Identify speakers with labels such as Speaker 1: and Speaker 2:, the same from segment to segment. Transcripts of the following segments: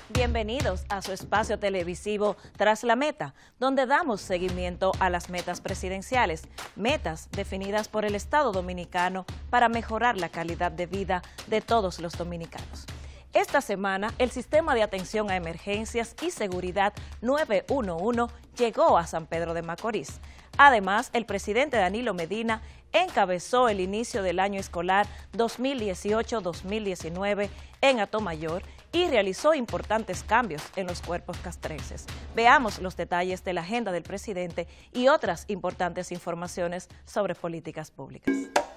Speaker 1: Bienvenidos a su espacio televisivo Tras la Meta, donde damos seguimiento a las metas presidenciales, metas definidas por el Estado Dominicano para mejorar la calidad de vida de todos los dominicanos. Esta semana, el Sistema de Atención a Emergencias y Seguridad 911 llegó a San Pedro de Macorís. Además, el presidente Danilo Medina encabezó el inicio del año escolar 2018-2019 en Atomayor y realizó importantes cambios en los cuerpos castrenses. Veamos los detalles de la agenda del presidente y otras importantes informaciones sobre políticas públicas.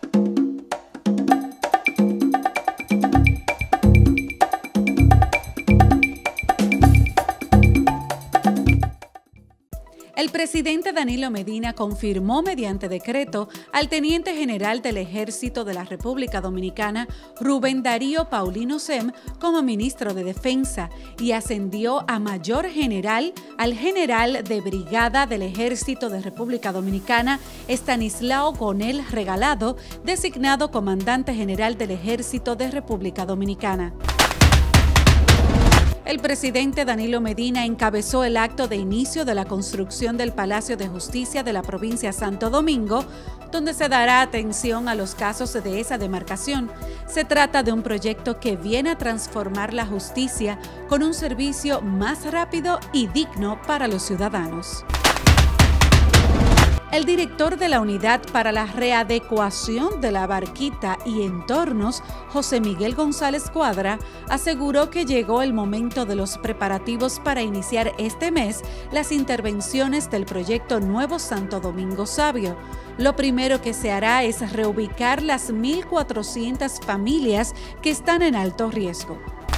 Speaker 2: El presidente Danilo Medina confirmó mediante decreto al Teniente General del Ejército de la República Dominicana, Rubén Darío Paulino Sem, como ministro de Defensa y ascendió a Mayor General al General de Brigada del Ejército de República Dominicana, Estanislao Gonel Regalado, designado Comandante General del Ejército de República Dominicana. El presidente Danilo Medina encabezó el acto de inicio de la construcción del Palacio de Justicia de la provincia Santo Domingo, donde se dará atención a los casos de esa demarcación. Se trata de un proyecto que viene a transformar la justicia con un servicio más rápido y digno para los ciudadanos. El director de la Unidad para la Readecuación de la Barquita y Entornos, José Miguel González Cuadra, aseguró que llegó el momento de los preparativos para iniciar este mes las intervenciones del proyecto Nuevo Santo Domingo Sabio. Lo primero que se hará es reubicar las 1.400 familias que están en alto riesgo.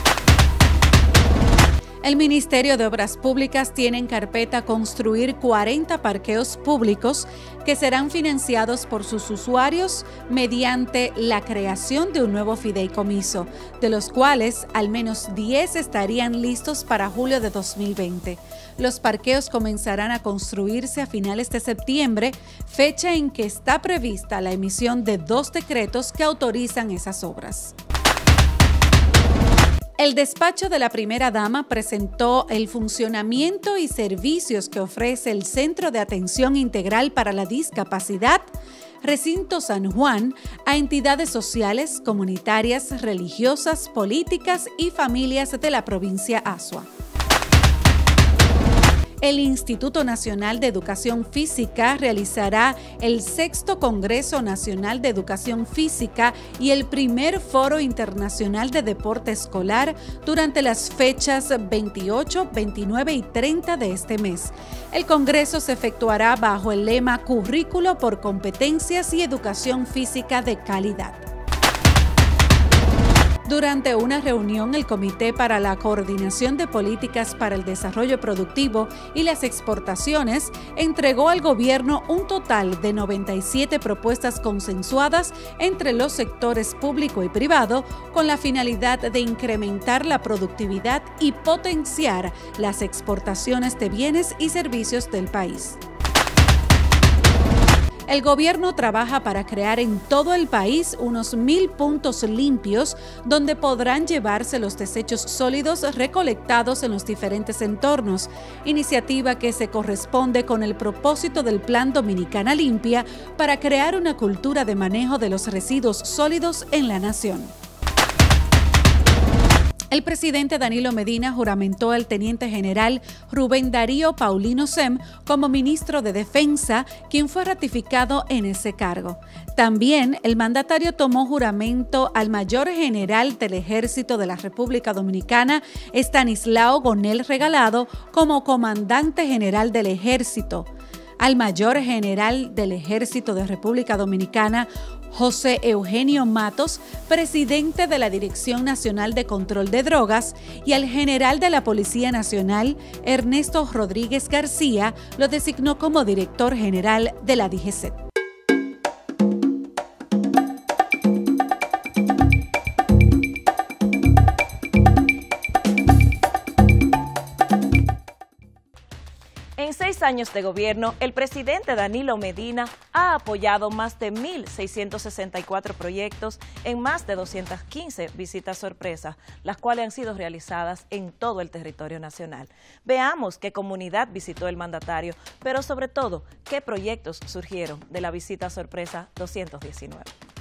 Speaker 2: El Ministerio de Obras Públicas tiene en carpeta construir 40 parqueos públicos que serán financiados por sus usuarios mediante la creación de un nuevo fideicomiso, de los cuales al menos 10 estarían listos para julio de 2020. Los parqueos comenzarán a construirse a finales de septiembre, fecha en que está prevista la emisión de 2 decretos que autorizan esas obras. El despacho de la primera dama presentó el funcionamiento y servicios que ofrece el Centro de Atención Integral para la Discapacidad, Recinto San Juan, a entidades sociales, comunitarias, religiosas, políticas y familias de la provincia Azua. El Instituto Nacional de Educación Física realizará el 6º Congreso Nacional de Educación Física y el primer Foro Internacional de Deporte Escolar durante las fechas 28, 29 y 30 de este mes. El Congreso se efectuará bajo el lema Currículo por Competencias y Educación Física de Calidad. Durante una reunión, el Comité para la Coordinación de Políticas para el Desarrollo Productivo y las Exportaciones entregó al gobierno un total de 97 propuestas consensuadas entre los sectores público y privado con la finalidad de incrementar la productividad y potenciar las exportaciones de bienes y servicios del país. El gobierno trabaja para crear en todo el país unos 1.000 puntos limpios donde podrán llevarse los desechos sólidos recolectados en los diferentes entornos, iniciativa que se corresponde con el propósito del Plan Dominicana Limpia para crear una cultura de manejo de los residuos sólidos en la nación. El presidente Danilo Medina juramentó al Teniente General Rubén Darío Paulino Sem como ministro de Defensa, quien fue ratificado en ese cargo. También el mandatario tomó juramento al Mayor General del Ejército de la República Dominicana, Estanislao Gonel Regalado, como Comandante General del Ejército. Al Mayor General del Ejército de República Dominicana, José Eugenio Matos, presidente de la Dirección Nacional de Control de Drogas, y al general de la Policía Nacional, Ernesto Rodríguez García, lo designó como director general de la DGCET.
Speaker 1: En 6 años de gobierno, el presidente Danilo Medina ha apoyado más de 1.664 proyectos en más de 215 visitas sorpresa, las cuales han sido realizadas en todo el territorio nacional. Veamos qué comunidad visitó el mandatario, pero sobre todo, qué proyectos surgieron de la visita sorpresa 219.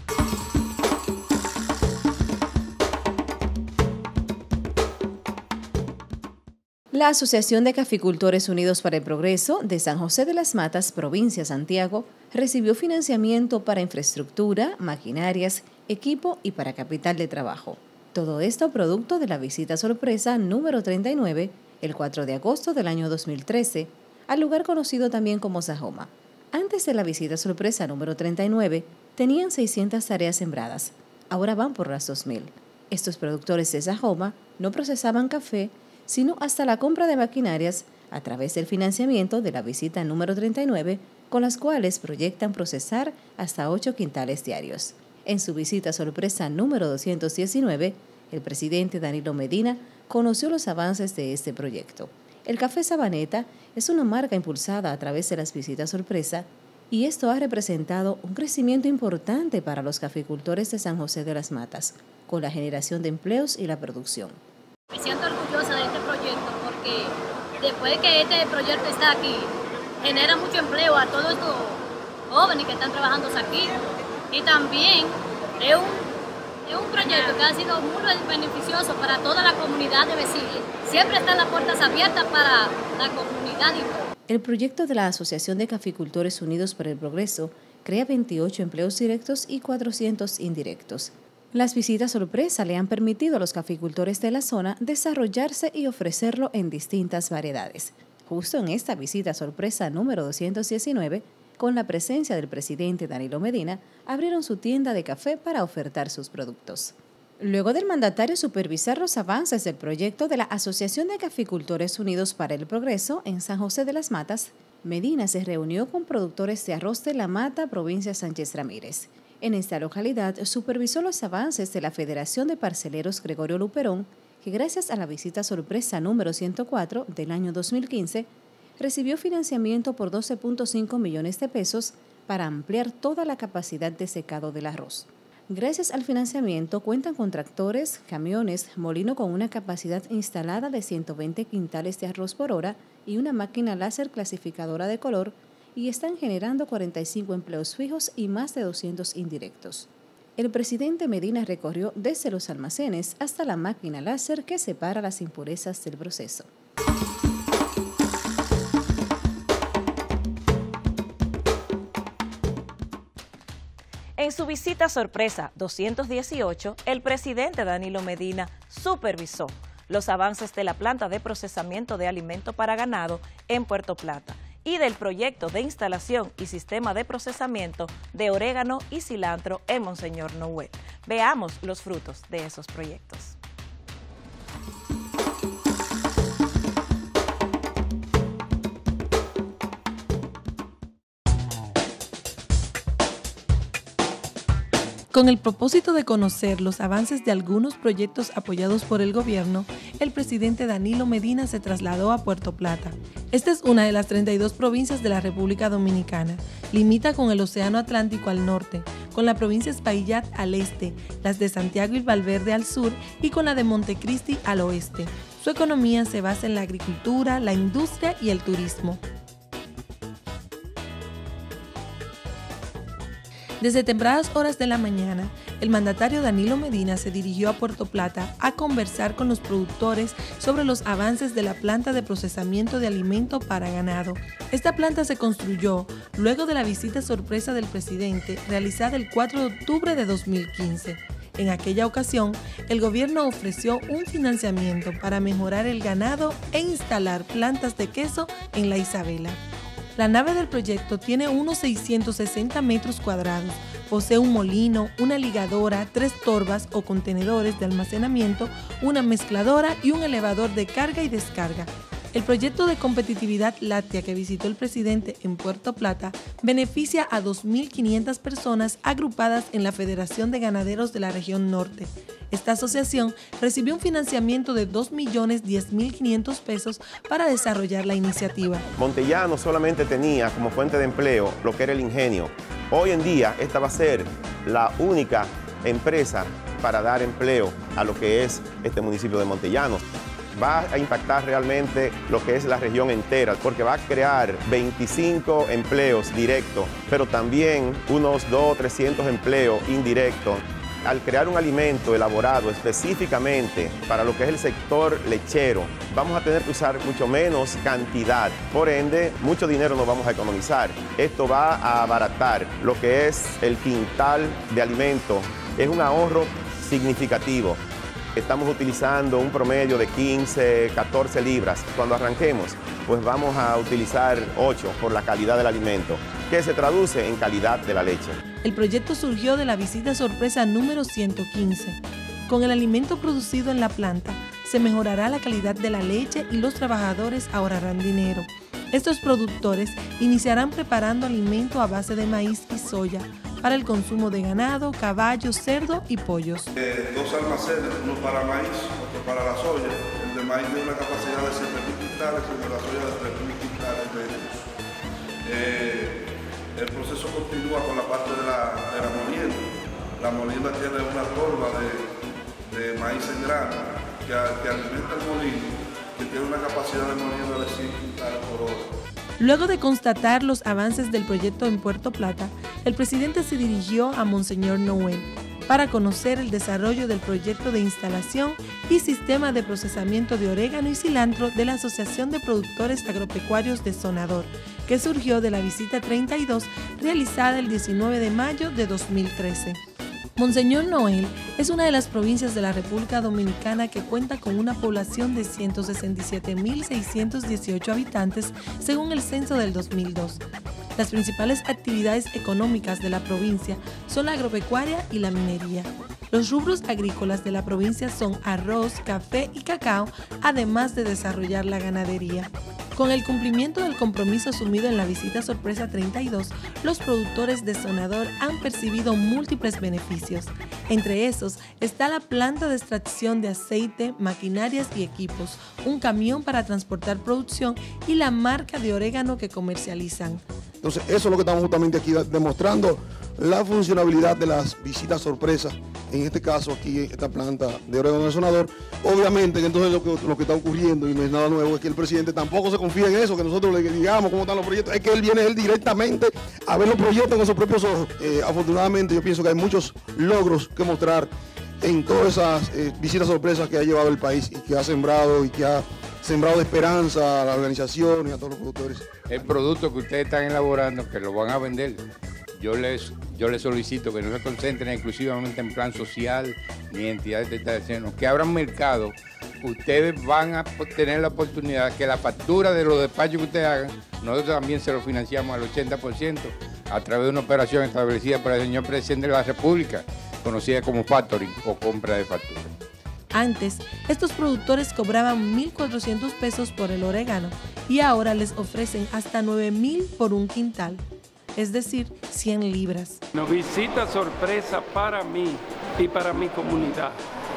Speaker 3: La Asociación de Caficultores Unidos para el Progreso de San José de las Matas, provincia Santiago, recibió financiamiento para infraestructura, maquinarias, equipo y para capital de trabajo. Todo esto producto de la visita sorpresa número 39, el 4 de agosto del año 2013, al lugar conocido también como Sajoma. Antes de la visita sorpresa número 39, tenían 600 tareas sembradas. Ahora van por las 2.000. Estos productores de Sajoma no procesaban café, sino hasta la compra de maquinarias a través del financiamiento de la visita número 39, con las cuales proyectan procesar hasta 8 quintales diarios. En su visita sorpresa número 219, el presidente Danilo Medina conoció los avances de este proyecto. El café Sabaneta es una marca impulsada a través de las visitas sorpresa y esto ha representado un crecimiento importante para los caficultores de San José de las Matas, con la generación de empleos y la producción.
Speaker 4: Me siento orgullosa de este proyecto porque después de que este proyecto está aquí, genera mucho empleo a todos estos jóvenes que están trabajando aquí. Y también es un proyecto que ha sido muy beneficioso para toda la comunidad de vecinos. Siempre están las puertas abiertas para la comunidad.
Speaker 3: El proyecto de la Asociación de Caficultores Unidos para el Progreso crea 28 empleos directos y 400 indirectos. Las visitas sorpresa le han permitido a los caficultores de la zona desarrollarse y ofrecerlo en distintas variedades. Justo en esta visita sorpresa número 219, con la presencia del presidente Danilo Medina, abrieron su tienda de café para ofertar sus productos. Luego del mandatario supervisar los avances del proyecto de la Asociación de Caficultores Unidos para el Progreso en San José de las Matas, Medina se reunió con productores de arroz de La Mata, provincia Sánchez Ramírez. En esta localidad supervisó los avances de la Federación de Parceleros Gregorio Luperón, que gracias a la visita sorpresa número 104 del año 2015, recibió financiamiento por 12.5 millones de pesos para ampliar toda la capacidad de secado del arroz. Gracias al financiamiento cuentan con tractores, camiones, molino con una capacidad instalada de 120 quintales de arroz por hora y una máquina láser clasificadora de color, y están generando 45 empleos fijos y más de 200 indirectos. El presidente Medina recorrió desde los almacenes hasta la máquina láser que separa las impurezas del proceso.
Speaker 1: En su visita sorpresa 218, el presidente Danilo Medina supervisó los avances de la planta de procesamiento de alimento para ganado en Puerto Plata y del proyecto de instalación y sistema de procesamiento de orégano y cilantro en Monseñor Noel. Veamos los frutos de esos proyectos.
Speaker 5: Con el propósito de conocer los avances de algunos proyectos apoyados por el gobierno, el presidente Danilo Medina se trasladó a Puerto Plata. Esta es una de las 32 provincias de la República Dominicana. Limita con el Océano Atlántico al norte, con la provincia Espaillat al este, las de Santiago y Valverde al sur y con la de Montecristi al oeste. Su economía se basa en la agricultura, la industria y el turismo. Desde tempranas horas de la mañana, el mandatario Danilo Medina se dirigió a Puerto Plata a conversar con los productores sobre los avances de la planta de procesamiento de alimento para ganado. Esta planta se construyó luego de la visita sorpresa del presidente realizada el 4 de octubre de 2015. En aquella ocasión, el gobierno ofreció un financiamiento para mejorar el ganado e instalar plantas de queso en La Isabela. La nave del proyecto tiene unos 660 metros cuadrados, posee un molino, una ligadora, 3 torbas o contenedores de almacenamiento, una mezcladora y un elevador de carga y descarga. El proyecto de competitividad láctea que visitó el presidente en Puerto Plata beneficia a 2.500 personas agrupadas en la Federación de Ganaderos de la Región Norte. Esta asociación recibió un financiamiento de 2.010.500 pesos para desarrollar la iniciativa.
Speaker 6: Montellano solamente tenía como fuente de empleo lo que era el ingenio. Hoy en día esta va a ser la única empresa para dar empleo a lo que es este municipio de Montellano. Va a impactar realmente lo que es la región entera, porque va a crear 25 empleos directos, pero también unos 200 o 300 empleos indirectos. Al crear un alimento elaborado específicamente para lo que es el sector lechero, vamos a tener que usar mucho menos cantidad. Por ende, mucho dinero nos vamos a economizar. Esto va a abaratar lo que es el quintal de alimento. Es un ahorro significativo. Estamos utilizando un promedio de 15, 14 libras. Cuando arranquemos, pues vamos a utilizar 8 por la calidad del alimento, que se traduce en calidad de la leche.
Speaker 5: El proyecto surgió de la visita sorpresa número 115. Con el alimento producido en la planta, se mejorará la calidad de la leche y los trabajadores ahorrarán dinero. Estos productores iniciarán preparando alimento a base de maíz y soya para el consumo de ganado, caballos, cerdo y pollos.
Speaker 7: 2 almacenes, uno para maíz, otro para la soya. El de maíz tiene una capacidad de 7.000 quintales y el de la soya de 3.000 quintales menos. El proceso continúa con la parte de la molienda. La molienda tiene una torba de maíz en grano que alimenta el molino, que tiene una capacidad de molienda de 100 quintales por hora.
Speaker 5: Luego de constatar los avances del proyecto en Puerto Plata, el presidente se dirigió a Monseñor Noel para conocer el desarrollo del proyecto de instalación y sistema de procesamiento de orégano y cilantro de la Asociación de Productores Agropecuarios de Sonador, que surgió de la visita 32 realizada el 19 de mayo de 2013. Monseñor Noel es una de las provincias de la República Dominicana que cuenta con una población de 167.618 habitantes según el censo del 2002. Las principales actividades económicas de la provincia son la agropecuaria y la minería. Los rubros agrícolas de la provincia son arroz, café y cacao, además de desarrollar la ganadería. Con el cumplimiento del compromiso asumido en la visita sorpresa 32, los productores de Sonador han percibido múltiples beneficios. Entre esos está la planta de extracción de aceite, maquinarias y equipos, un camión para transportar producción y la marca de orégano que comercializan.
Speaker 8: Entonces, eso es lo que estamos justamente aquí demostrando, la funcionabilidad de las visitas sorpresas, en este caso aquí en esta planta de orégano de Sonador. Obviamente, entonces lo que está ocurriendo, y no es nada nuevo, es que el presidente tampoco se confía en eso, que nosotros le digamos cómo están los proyectos, es que él viene directamente a ver los proyectos con sus propios ojos. Afortunadamente, yo pienso que hay muchos logros que mostrar en todas esas visitas sorpresas que ha llevado el país y que ha sembrado de esperanza a la organización y a todos los productores.
Speaker 9: El producto que ustedes están elaborando, que lo van a vender, yo les solicito que no se concentren exclusivamente en plan social ni entidades de terceros, que abran mercado. Ustedes van a tener la oportunidad que la factura de los despachos que ustedes hagan, nosotros también se lo financiamos al 80% a través de una operación establecida por el señor presidente de la República, conocida como factoring o compra de factura.
Speaker 5: Antes, estos productores cobraban 1.400 pesos por el orégano y ahora les ofrecen hasta 9.000 por un quintal, es decir, 100 libras.
Speaker 10: Una visita sorpresa para mí y para mi comunidad.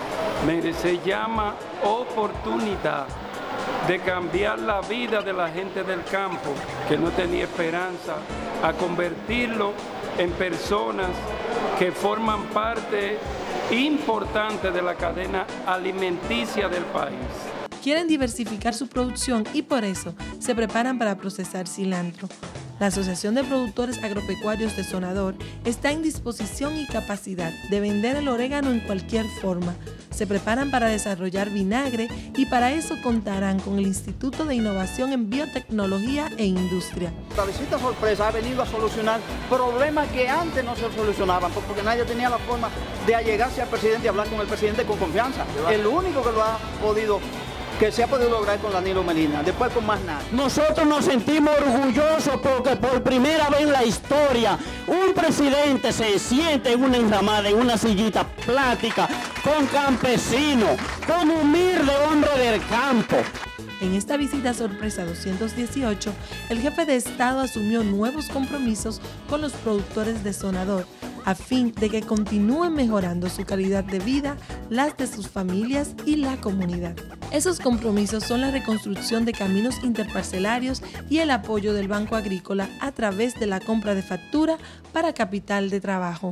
Speaker 10: Se llama oportunidad de cambiar la vida de la gente del campo que no tenía esperanza, a convertirlo en personas que forman parte importante de la cadena alimenticia del país.
Speaker 5: Quieren diversificar su producción y por eso se preparan para procesar cilantro. La Asociación de Productores Agropecuarios de Sonador está en disposición y capacidad de vender el orégano en cualquier forma. Se preparan para desarrollar vinagre y para eso contarán con el Instituto de Innovación en Biotecnología e Industria.
Speaker 11: La visita sorpresa ha venido a solucionar problemas que antes no se solucionaban porque nadie tenía la forma de allegarse al presidente y hablar con el presidente con confianza. El único que lo ha podido que se ha podido lograr con Danilo Medina, después con más nada.
Speaker 12: Nosotros nos sentimos orgullosos porque por primera vez en la historia un presidente se siente en una enramada, en una sillita plática, con campesinos, con humilde hombre del campo.
Speaker 5: En esta visita sorpresa 218, el jefe de Estado asumió nuevos compromisos con los productores de Sonador, a fin de que continúen mejorando su calidad de vida, las de sus familias y la comunidad. Esos compromisos son la reconstrucción de caminos interparcelarios y el apoyo del Banco Agrícola a través de la compra de factura para capital de trabajo.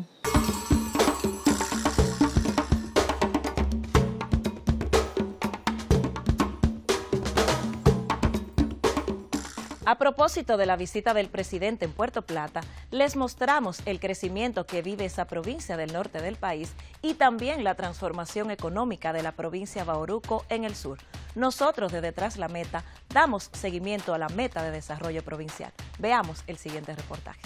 Speaker 1: A propósito de la visita del presidente en Puerto Plata, les mostramos el crecimiento que vive esa provincia del norte del país y también la transformación económica de la provincia Bauruco en el sur. Nosotros desde Tras la Meta damos seguimiento a la meta de desarrollo provincial. Veamos el siguiente reportaje.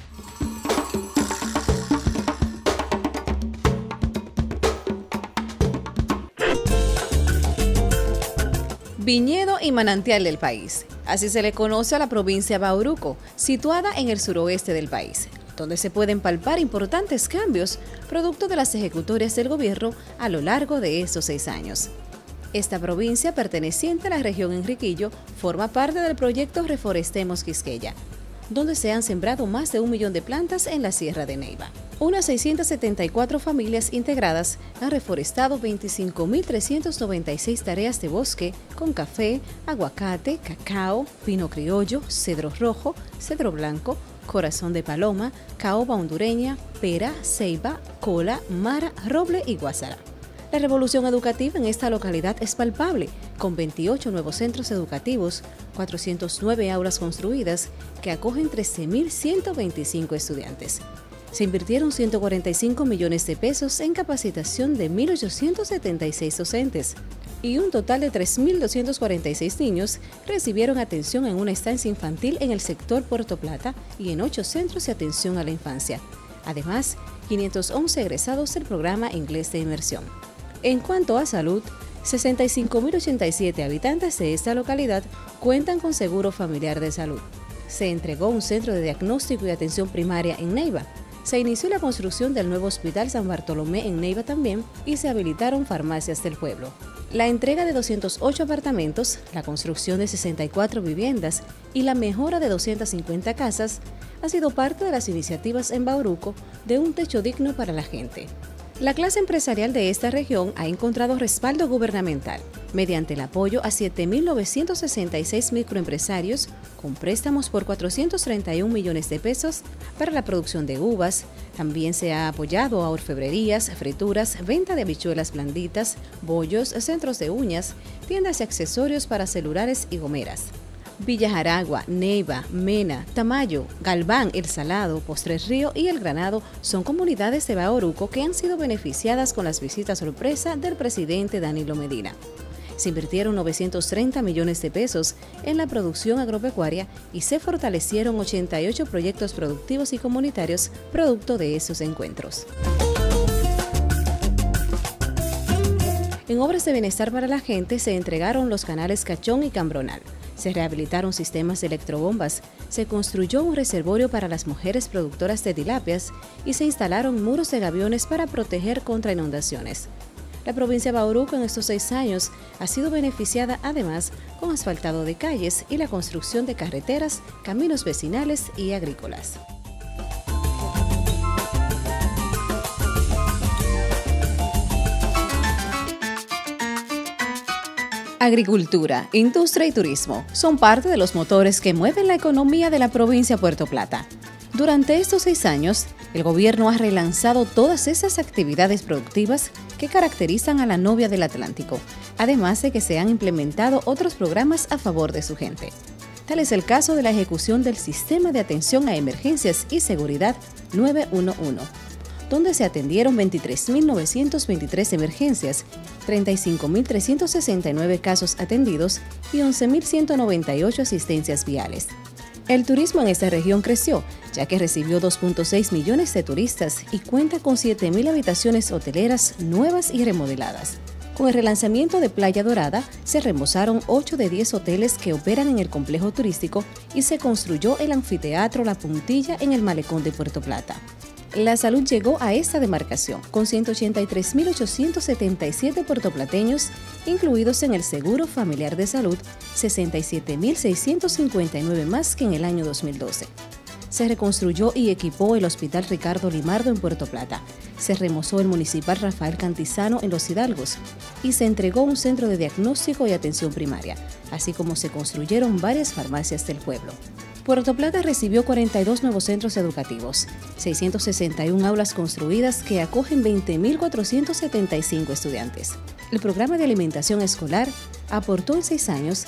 Speaker 3: Viñedo y manantial del país. Así se le conoce a la provincia Bauruco, situada en el suroeste del país, donde se pueden palpar importantes cambios producto de las ejecutorias del gobierno a lo largo de estos 6 años. Esta provincia, perteneciente a la región Enriquillo, forma parte del proyecto Reforestemos Quisqueya, donde se han sembrado más de 1 millón de plantas en la Sierra de Neiva. Unas 674 familias integradas han reforestado 25.396 tareas de bosque con café, aguacate, cacao, pino criollo, cedro rojo, cedro blanco, corazón de paloma, caoba hondureña, pera, ceiba, cola, mara, roble y guásara. La revolución educativa en esta localidad es palpable, con 28 nuevos centros educativos, 409 aulas construidas que acogen 13.125 estudiantes. Se invirtieron 145 millones de pesos en capacitación de 1.876 docentes y un total de 3.246 niños recibieron atención en una estancia infantil en el sector Puerto Plata y en 8 centros de atención a la infancia. Además, 511 egresados del programa Inglés de Inmersión. En cuanto a salud, 65.087 habitantes de esta localidad cuentan con seguro familiar de salud. Se entregó un centro de diagnóstico y atención primaria en Neiva. Se inició la construcción del nuevo Hospital San Bartolomé en Neiva también y se habilitaron farmacias del pueblo. La entrega de 208 apartamentos, la construcción de 64 viviendas y la mejora de 250 casas ha sido parte de las iniciativas en Bauruco de un techo digno para la gente. La clase empresarial de esta región ha encontrado respaldo gubernamental mediante el apoyo a 7.966 microempresarios con préstamos por 431 millones de pesos para la producción de uvas. También se ha apoyado a orfebrerías, frituras, venta de habichuelas blanditas, bollos, centros de uñas, tiendas y accesorios para celulares y gomeras. Villa Jaragua, Neiva, Mena, Tamayo, Galván, El Salado, Postres Río y El Granado son comunidades de Bauruco que han sido beneficiadas con las visitas sorpresa del presidente Danilo Medina. Se invirtieron 930 millones de pesos en la producción agropecuaria y se fortalecieron 88 proyectos productivos y comunitarios producto de esos encuentros. En obras de bienestar para la gente se entregaron los canales Cachón y Cambronal. Se rehabilitaron sistemas de electrobombas, se construyó un reservorio para las mujeres productoras de tilapias y se instalaron muros de gaviones para proteger contra inundaciones. La provincia de Bauruco en estos 6 años ha sido beneficiada además con asfaltado de calles y la construcción de carreteras, caminos vecinales y agrícolas. Agricultura, industria y turismo son parte de los motores que mueven la economía de la provincia de Puerto Plata. Durante estos 6 años, el gobierno ha relanzado todas esas actividades productivas que caracterizan a la novia del Atlántico, además de que se han implementado otros programas a favor de su gente. Tal es el caso de la ejecución del Sistema de Atención a Emergencias y Seguridad 911, donde se atendieron 23.923 emergencias, 35.369 casos atendidos y 11.198 asistencias viales. El turismo en esta región creció, ya que recibió 2.6 millones de turistas y cuenta con 7.000 habitaciones hoteleras nuevas y remodeladas, Con el relanzamiento de Playa Dorada, se remozaron 8 de 10 hoteles que operan en el complejo turístico y se construyó el anfiteatro La Puntilla en el malecón de Puerto Plata. La salud llegó a esta demarcación con 183.877 puertoplateños incluidos en el Seguro Familiar de Salud, 67.659 más que en el año 2012. Se reconstruyó y equipó el Hospital Ricardo Limardo en Puerto Plata. Se remozó el Municipal Rafael Cantizano en Los Hidalgos y se entregó un centro de diagnóstico y atención primaria, así como se construyeron varias farmacias del pueblo. Puerto Plata recibió 42 nuevos centros educativos, 661 aulas construidas que acogen 20.475 estudiantes. El programa de alimentación escolar aportó en 6 años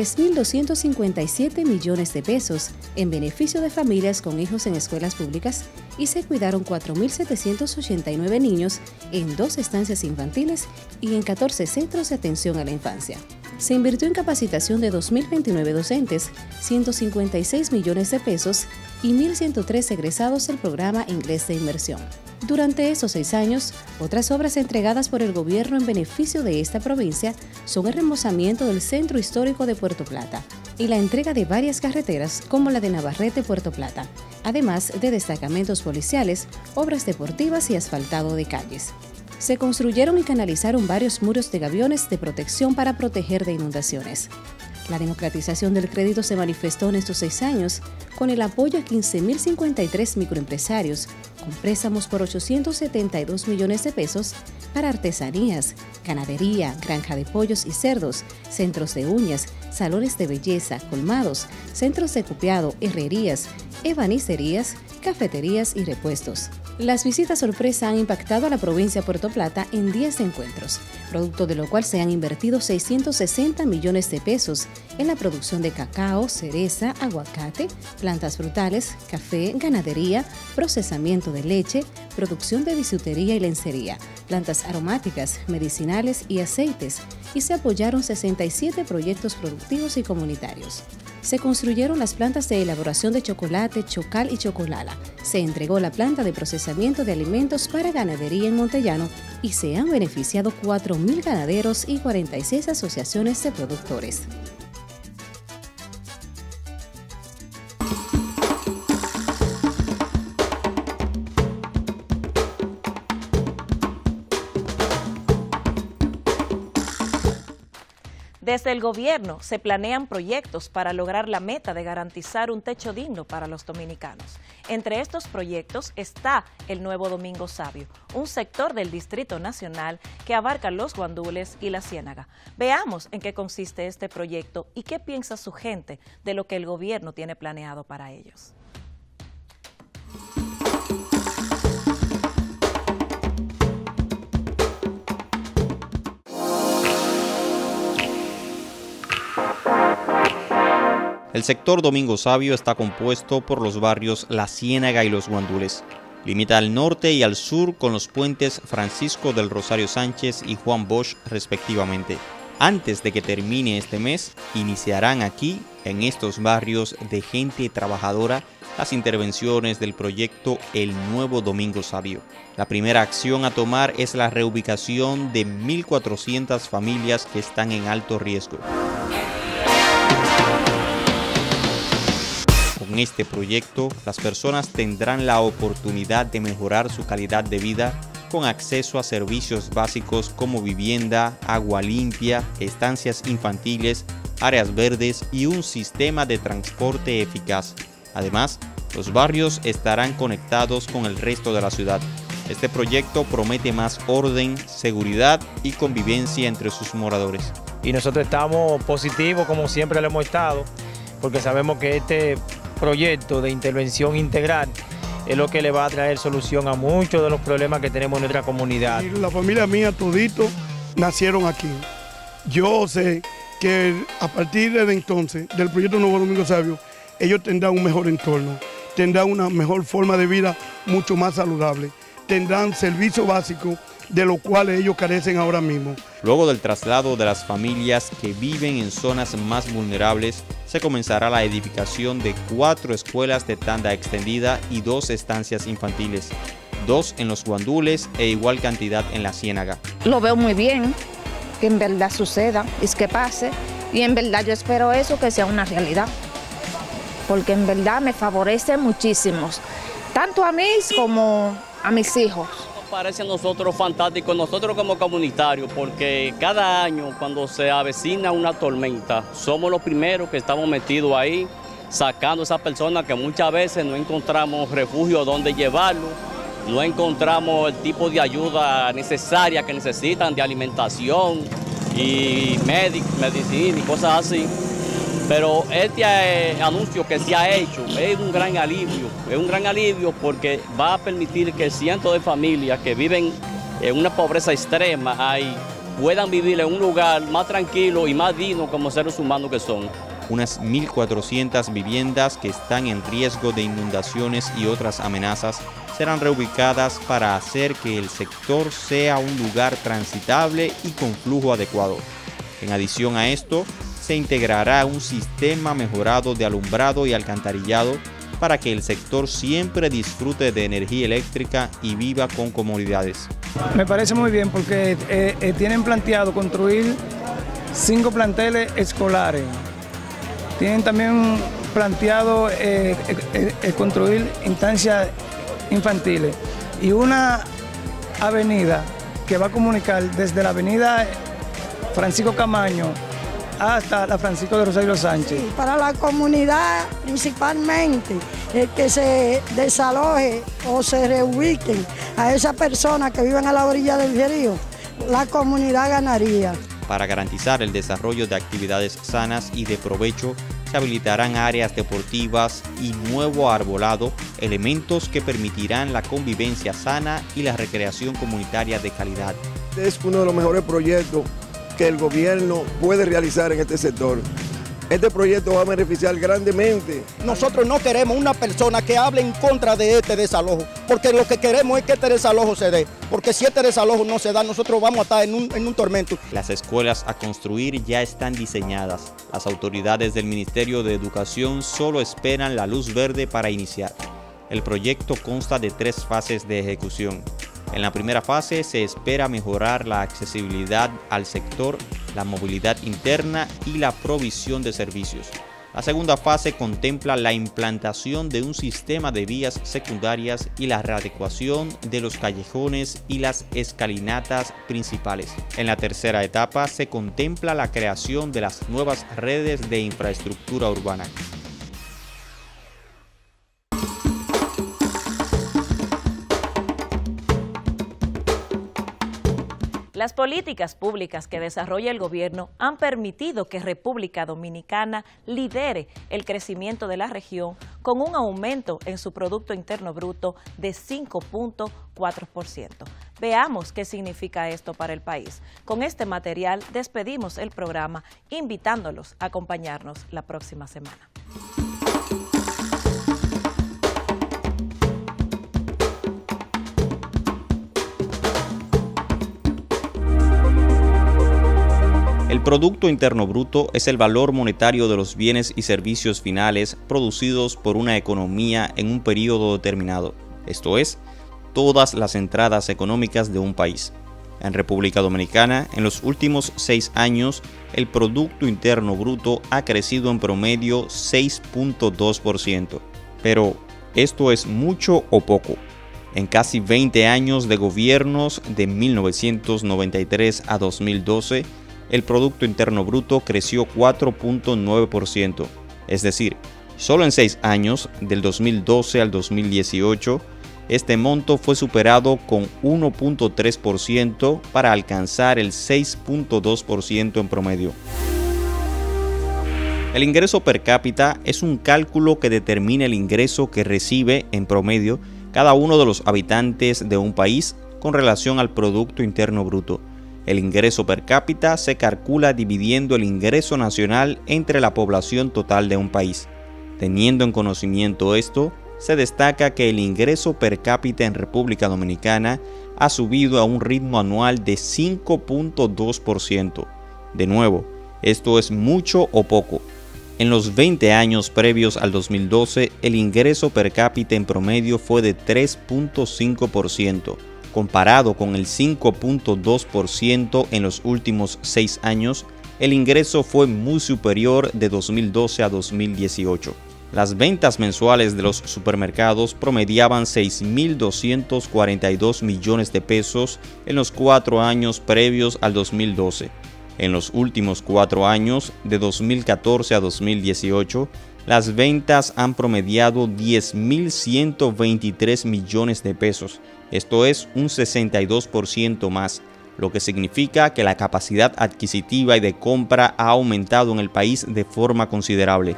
Speaker 3: 3.257 millones de pesos en beneficio de familias con hijos en escuelas públicas y se cuidaron 4.789 niños en 2 estancias infantiles y en 14 centros de atención a la infancia. Se invirtió en capacitación de 2.029 docentes, 156 millones de pesos y 1.103 egresados del programa Inglés de Inmersión. Durante esos 6 años, otras obras entregadas por el gobierno en beneficio de esta provincia son el remozamiento del Centro Histórico de Puerto Plata y la entrega de varias carreteras como la de Navarrete-Puerto Plata, además de destacamentos policiales, obras deportivas y asfaltado de calles. Se construyeron y canalizaron varios muros de gaviones de protección para proteger de inundaciones. La democratización del crédito se manifestó en estos 6 años con el apoyo a 15.053 microempresarios con préstamos por 872 millones de pesos para artesanías, ganadería, granja de pollos y cerdos, centros de uñas, salones de belleza, colmados, centros de copiado, herrerías, ebanisterías, cafeterías y repuestos. Las visitas sorpresa han impactado a la provincia de Puerto Plata en 10 encuentros, producto de lo cual se han invertido 660 millones de pesos en la producción de cacao, cereza, aguacate, plantas frutales, café, ganadería, procesamiento de leche, producción de bisutería y lencería, plantas aromáticas, medicinales y aceites, y se apoyaron 67 proyectos productivos y comunitarios. Se construyeron las plantas de elaboración de chocolate, Chocal y Chocolala. Se entregó la planta de procesamiento de alimentos para ganadería en Montellano y se han beneficiado 4.000 ganaderos y 46 asociaciones de productores.
Speaker 1: Desde el gobierno se planean proyectos para lograr la meta de garantizar un techo digno para los dominicanos. Entre estos proyectos está el Nuevo Domingo Sabio, un sector del Distrito Nacional que abarca Los Guandules y La Ciénaga. Veamos en qué consiste este proyecto y qué piensa su gente de lo que el gobierno tiene planeado para ellos.
Speaker 13: El sector Domingo Sabio está compuesto por los barrios La Ciénaga y Los Guandules. Limita al norte y al sur con los puentes Francisco del Rosario Sánchez y Juan Bosch respectivamente. Antes de que termine este mes, iniciarán aquí, en estos barrios de gente trabajadora, las intervenciones del proyecto El Nuevo Domingo Sabio. La primera acción a tomar es la reubicación de 1.400 familias que están en alto riesgo. Con este proyecto, las personas tendrán la oportunidad de mejorar su calidad de vida con acceso a servicios básicos como vivienda, agua limpia, estancias infantiles, áreas verdes y un sistema de transporte eficaz. Además, los barrios estarán conectados con el resto de la ciudad. Este proyecto promete más orden, seguridad y convivencia entre sus moradores.
Speaker 14: Y nosotros estamos positivos como siempre lo hemos estado, porque sabemos que este proyecto de intervención integral es lo que le va a traer solución a muchos de los problemas que tenemos en nuestra comunidad.
Speaker 8: Y la familia mía, todito, nacieron aquí. Yo sé que a partir de entonces, del proyecto Nuevo Domingo Sabio, ellos tendrán un mejor entorno, tendrán una mejor forma de vida mucho más saludable, tendrán servicios básicos de los cuales ellos carecen ahora mismo.
Speaker 13: Luego del traslado de las familias que viven en zonas más vulnerables, se comenzará la edificación de 4 escuelas de tanda extendida y 2 estancias infantiles, 2 en Los Guandules e igual cantidad en La Ciénaga.
Speaker 15: Lo veo muy bien, que en verdad suceda, es que pase. Y en verdad yo espero eso, que sea una realidad. Porque en verdad me favorece muchísimo, tanto a mí como a mis hijos.
Speaker 16: Parece a nosotros fantástico, nosotros como comunitarios, porque cada año cuando se avecina una tormenta, somos los primeros que estamos metidos ahí, sacando a esas personas que muchas veces no encontramos refugio donde llevarlo, no encontramos el tipo de ayuda necesaria que necesitan, de alimentación y medicina y cosas así. Pero este anuncio que se ha hecho es un gran alivio porque va a permitir que cientos de familias que viven en una pobreza extrema ahí puedan vivir en un lugar más tranquilo y más digno como seres humanos que son.
Speaker 13: Unas 1.400 viviendas que están en riesgo de inundaciones y otras amenazas serán reubicadas para hacer que el sector sea un lugar transitable y con flujo adecuado. En adición a esto, se integrará un sistema mejorado de alumbrado y alcantarillado para que el sector siempre disfrute de energía eléctrica y viva con comodidades.
Speaker 17: Me parece muy bien porque tienen planteado construir 5 planteles escolares. Tienen también planteado construir instancias infantiles y una avenida que va a comunicar desde la avenida Francisco Camaño hasta la Francisco de Rosario Sánchez.
Speaker 18: Para la comunidad principalmente, que se desaloje o se reubiquen a esas personas que viven a la orilla del río, la comunidad ganaría.
Speaker 13: Para garantizar el desarrollo de actividades sanas y de provecho, se habilitarán áreas deportivas y nuevo arbolado, elementos que permitirán la convivencia sana y la recreación comunitaria de calidad.
Speaker 19: Es uno de los mejores proyectos que el gobierno puede realizar en este sector. Este proyecto va a beneficiar grandemente.
Speaker 11: Nosotros no queremos una persona que hable en contra de este desalojo, porque lo que queremos es que este desalojo se dé, porque si este desalojo no se da, nosotros vamos a estar en un tormento.
Speaker 13: Las escuelas a construir ya están diseñadas. Las autoridades del Ministerio de Educación solo esperan la luz verde para iniciar. El proyecto consta de 3 fases de ejecución. En la primera fase se espera mejorar la accesibilidad al sector, la movilidad interna y la provisión de servicios. La segunda fase contempla la implantación de un sistema de vías secundarias y la readecuación de los callejones y las escalinatas principales. En la tercera etapa se contempla la creación de las nuevas redes de infraestructura urbana.
Speaker 1: Las políticas públicas que desarrolla el gobierno han permitido que República Dominicana lidere el crecimiento de la región con un aumento en su Producto Interno Bruto de 5.4%. Veamos qué significa esto para el país. Con este material despedimos el programa, invitándolos a acompañarnos la próxima semana.
Speaker 13: El Producto Interno Bruto es el valor monetario de los bienes y servicios finales producidos por una economía en un periodo determinado, esto es, todas las entradas económicas de un país. En República Dominicana, en los últimos 6 años, el Producto Interno Bruto ha crecido en promedio 6.2%. Pero, ¿esto es mucho o poco? En casi 20 años de gobiernos de 1993 a 2012, el Producto Interno Bruto creció 4.9%, es decir, solo en 6 años, del 2012 al 2018, este monto fue superado con 1.3% para alcanzar el 6.2% en promedio. El ingreso per cápita es un cálculo que determina el ingreso que recibe, en promedio, cada uno de los habitantes de un país con relación al Producto Interno Bruto. El ingreso per cápita se calcula dividiendo el ingreso nacional entre la población total de un país. Teniendo en conocimiento esto, se destaca que el ingreso per cápita en República Dominicana ha subido a un ritmo anual de 5.2%. De nuevo, ¿esto es mucho o poco? En los 20 años previos al 2012, el ingreso per cápita en promedio fue de 3.5%, Comparado con el 5.2% en los últimos 6 años, el ingreso fue muy superior de 2012 a 2018. Las ventas mensuales de los supermercados promediaban 6.242 millones de pesos en los 4 años previos al 2012. En los últimos 4 años, de 2014 a 2018, las ventas han promediado 10.123 millones de pesos. Esto es un 62% más, lo que significa que la capacidad adquisitiva y de compra ha aumentado en el país de forma considerable.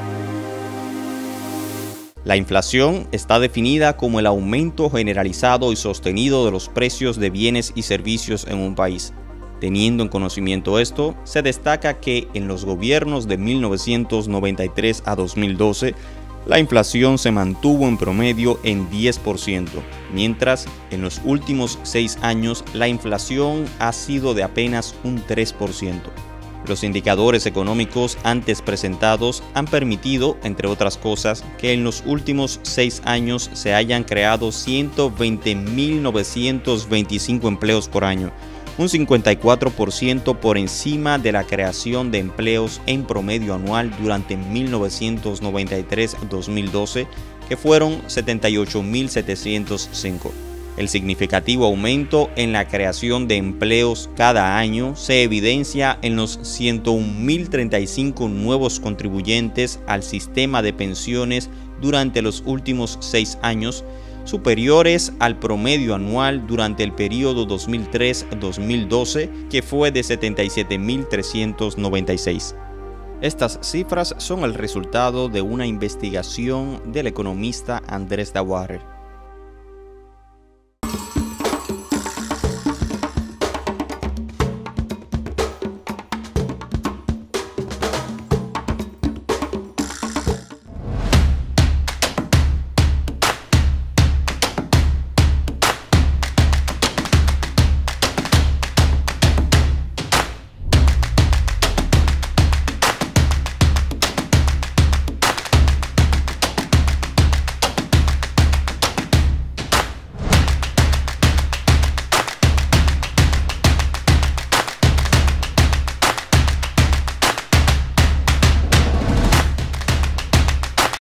Speaker 13: La inflación está definida como el aumento generalizado y sostenido de los precios de bienes y servicios en un país. Teniendo en conocimiento esto, se destaca que en los gobiernos de 1993 a 2012, la inflación se mantuvo en promedio en 10%, mientras en los últimos 6 años la inflación ha sido de apenas un 3%. Los indicadores económicos antes presentados han permitido, entre otras cosas, que en los últimos 6 años se hayan creado 120.925 empleos por año, un 54% por encima de la creación de empleos en promedio anual durante 1993-2012, que fueron 78.705. El significativo aumento en la creación de empleos cada año se evidencia en los 101.035 nuevos contribuyentes al sistema de pensiones durante los últimos 6 años, superiores al promedio anual durante el periodo 2003-2012, que fue de 77.396. Estas cifras son el resultado de una investigación del economista Andrés Daguarre.